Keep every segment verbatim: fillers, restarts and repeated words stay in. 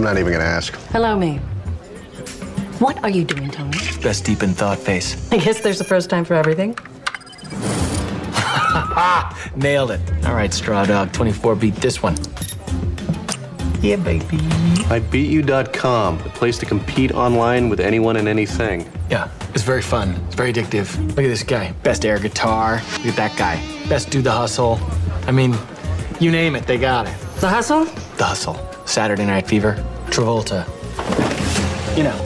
I'm not even gonna ask. Hello, me. What are you doing, Tony? Best deep in thought face. I guess there's a first time for everything. Nailed it. All right, Straw Dog, twenty-four beat this one. Yeah, baby. I beat you dot com, the place to compete online with anyone and anything. Yeah, it's very fun. It's very addictive. Look at this guy. Best air guitar. Look at that guy. Best do the hustle. I mean, you name it, they got it. The hustle? The hustle. Saturday Night Fever. Travolta. You know.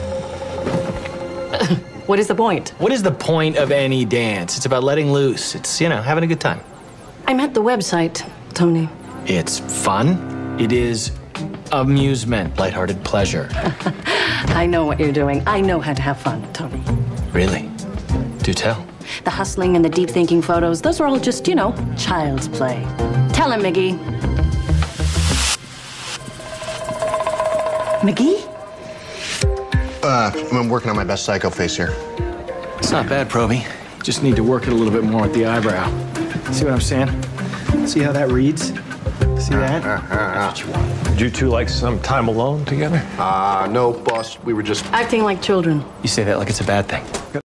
What is the point? What is the point of any dance? It's about letting loose. It's, you know, having a good time. I'm at the website, Tony. It's fun. It is amusement, lighthearted pleasure. I know what you're doing. I know how to have fun, Tony. Really? Do tell. The hustling and the deep thinking photos, those are all just, you know, child's play. Tell him, Miggy. McGee? Uh, I'm working on my best psycho face here. It's not bad, Proby. Just need to work it a little bit more with the eyebrow. See what I'm saying? See how that reads? See that? Uh, uh, uh, That's what you want. Did you two like some time alone together? Uh, no, boss. We were just... Acting like children. You say that like it's a bad thing.